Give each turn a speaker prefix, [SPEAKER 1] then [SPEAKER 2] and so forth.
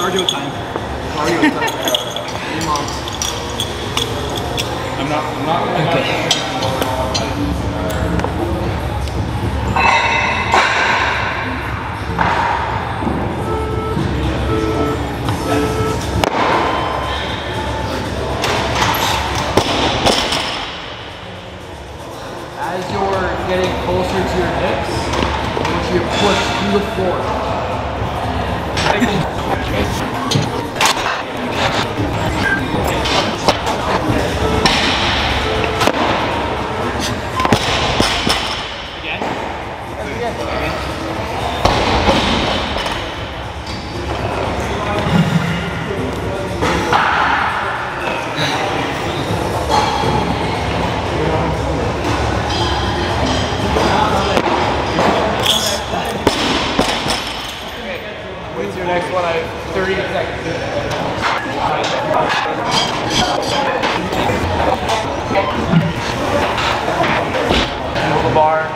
[SPEAKER 1] Cardio time.
[SPEAKER 2] Cardio time. EMOMs.
[SPEAKER 1] I'm not gonna
[SPEAKER 2] okay. As you're getting closer to your hips, I want you to push through the floor. When's your next one? I have 30 seconds. Hold the bar.